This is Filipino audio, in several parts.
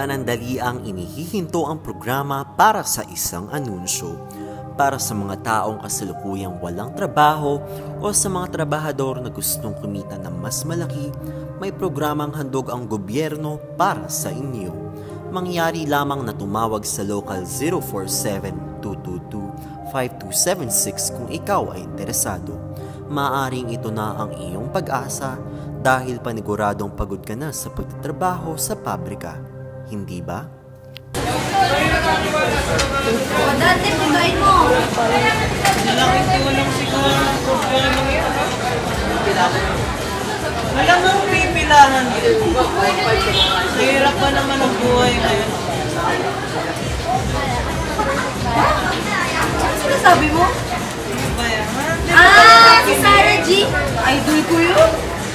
panandaliang inihihinto ang programa para sa isang anunsyo. Para sa mga taong kasalukuyang walang trabaho o sa mga trabahador na gustong kumita ng mas malaki, may programang handog ang gobyerno para sa inyo. Mangyari lamang na tumawag sa local 047-222-5276 kung ikaw ay interesado. Maaring ito na ang iyong pag-asa dahil paniguradong pagod ka na sa pagtatrabaho sa pabrika. Hindi ba? Dati, pigain mo! Nalaking tulong siguro ng problema yan. Alam mo, pipilahan dito. Mahirap pa naman ang buhay ngayon. Ano sinasabi mo? Ano ba yan? Si Sarah G! Idol ko yun!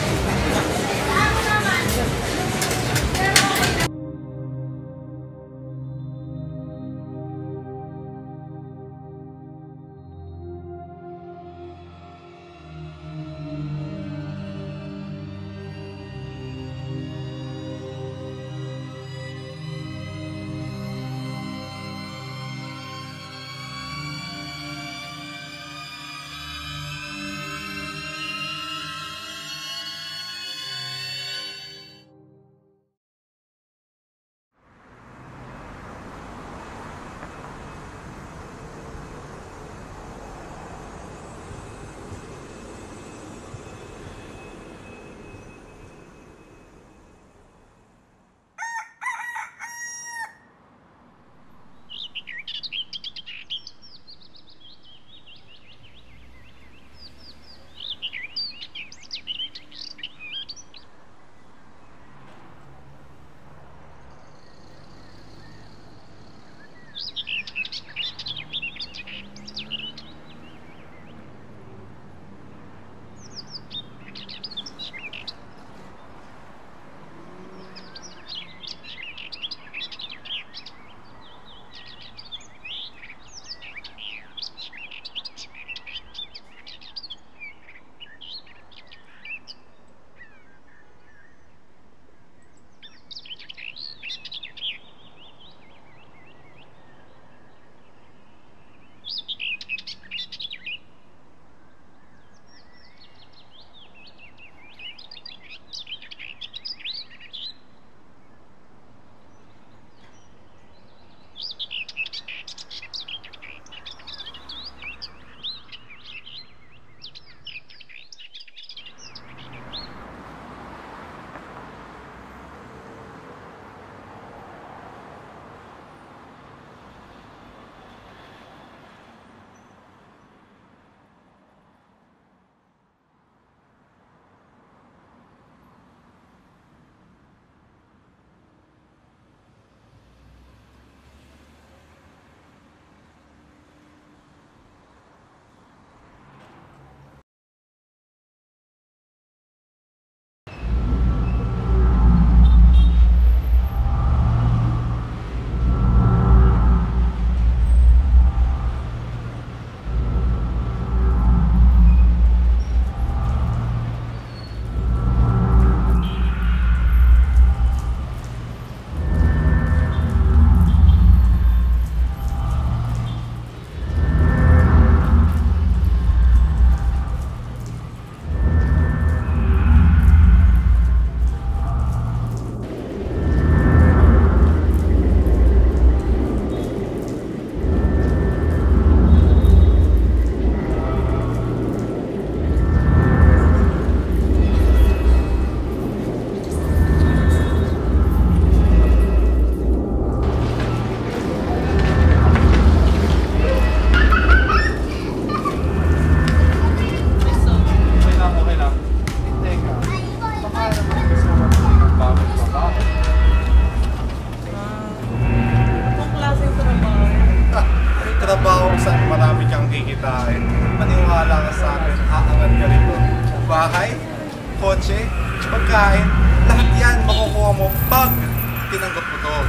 kotse, pagkain, lahat yan makukuha mo pag tinanggap mo to.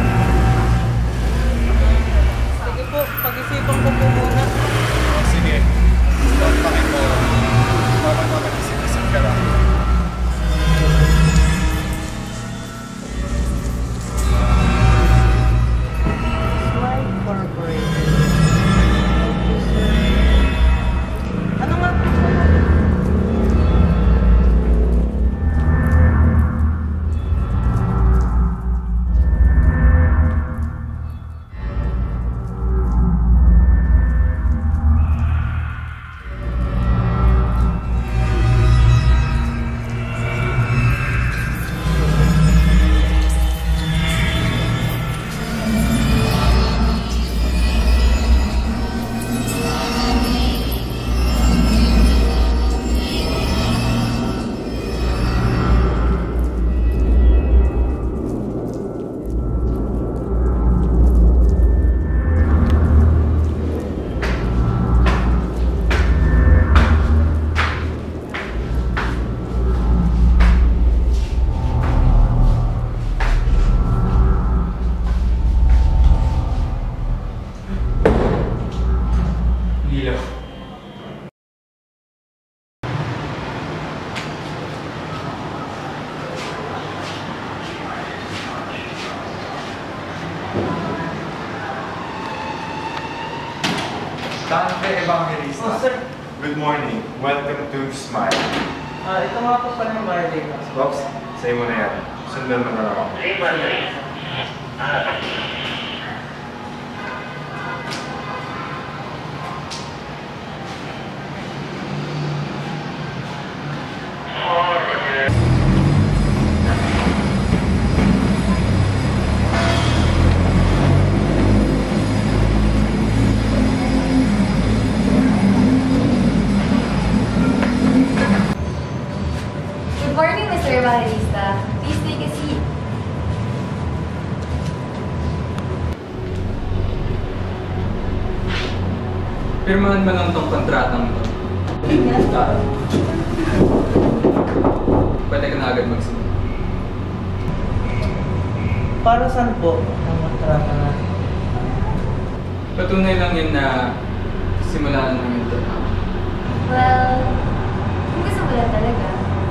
Sige po, pag-isipan ko po muna. Sige, start pa rin mo. Mag-isip-isip ka lang. Dante Evangelista. Oh, sir. Good morning. Welcome to Smile. Ito nga po pala yung violate. Pops, sa'yo mo na yan. Sundan mo na ako. Good morning, Mr. Evangelista. Please take a seat. Pirmahan mo lang tong kontratang ito. Pwede ka na agad magsimula. Para saan po ang kontrata na? Patunay lang yun na simulaan namin ito. Well, kung gusto mo lang talaga.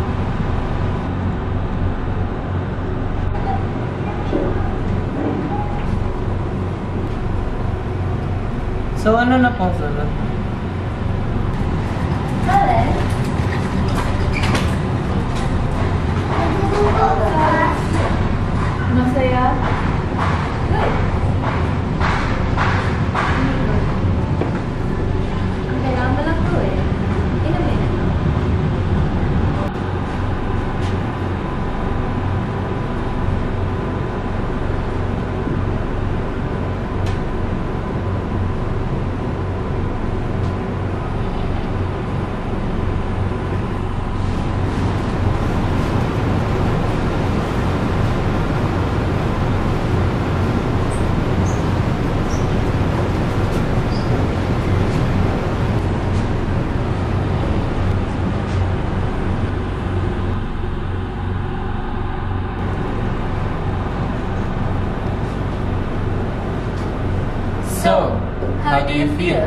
So ano na pong sunod? Helen? Masaya? Good. Ang kailangan mo lang to eh. Inumin na lang. So, how do you feel?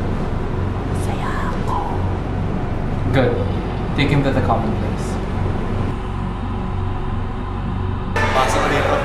Good. Take him to the common place. Pasok ka dito.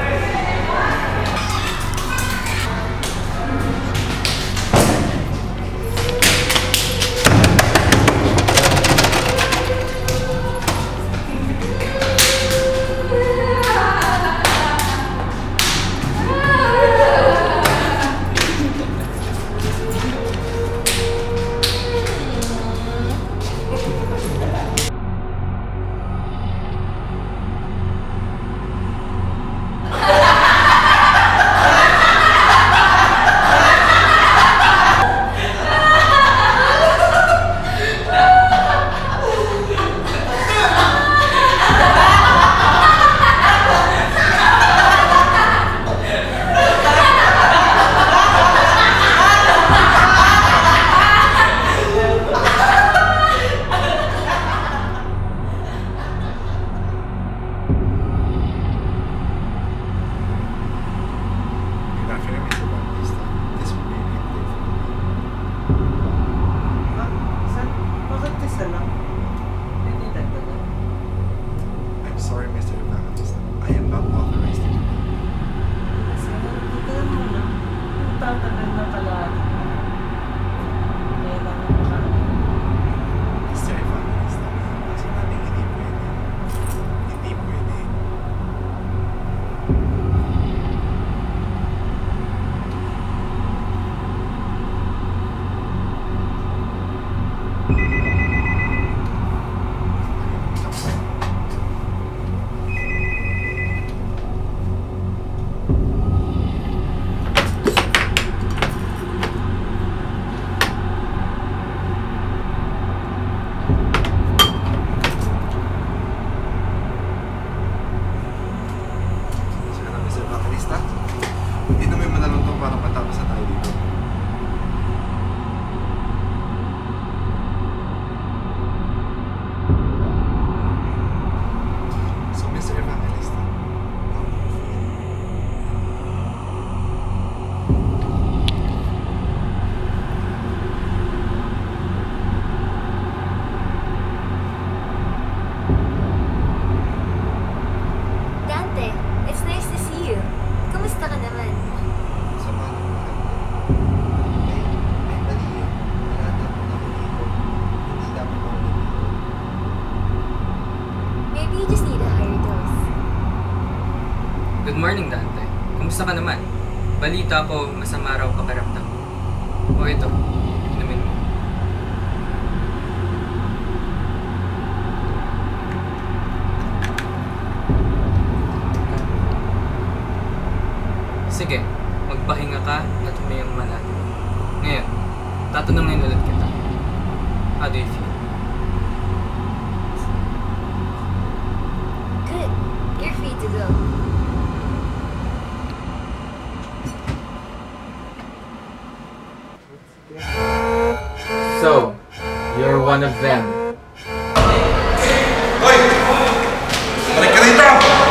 Good morning, Dante. Kumusta ka naman? Balita ko, masama raw pakiramdam. O ito, inumin mo. Sige, magpahinga ka at humayang malalim. Ngayon, tatanungin ulit kita. How do you feel? Good. You're free to go. So, you're one of them. Hoy! Balik ka rito!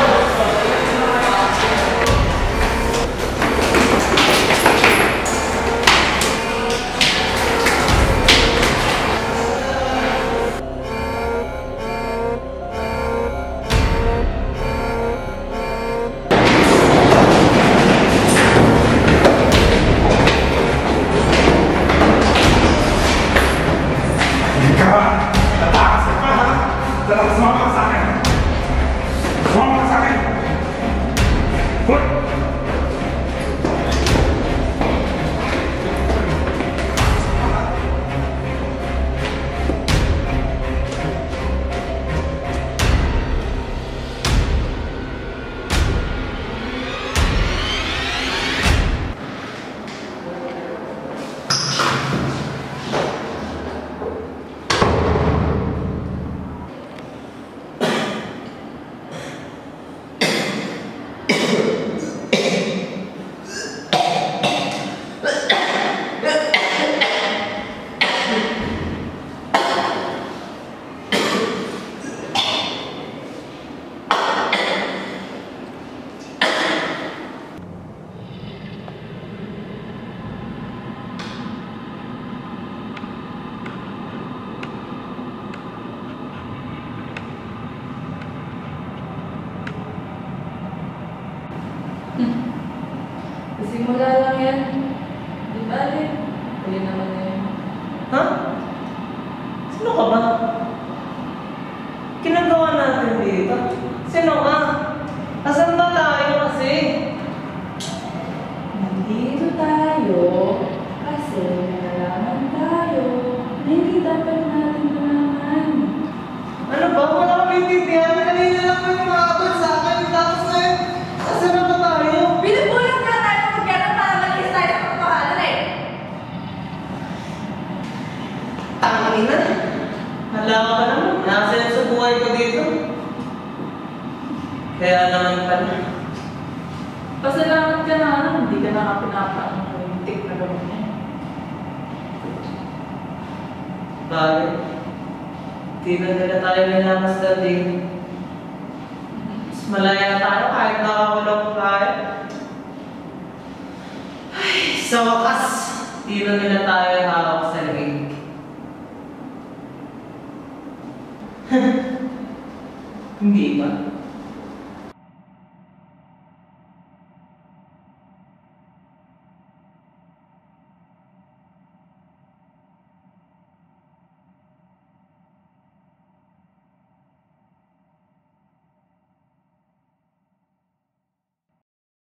Simula lang yan. Di ba rin? Huli naman na yun. Ha? Sino ka ba? Kinagawa natin dito? Sino ka? Asan ba tayo kasi? Nandito tayo kasi nalaman tayo na hindi dapat natin malaman. Ano ba? Wala kang intindihan. Kanina lang may makakot sa akin. Tapos ngayon, asan na ba tayo? Pinupulang na tayo magkano para malis tayo sa pagpahalan eh. Tangina. Hala ka ba naman? Nasa sa buhay ko dito. Kaya naman pala. Pasalamat ka na, hindi ka na pinapaan ng lintik na gawin niya. Bakit? Di na nila tayo nilamasdan din. Mas malaya na tayo kahit nakakulong tayo. Ay, sa wakas, di na nila tayo hawak sa leg. Hindi ba?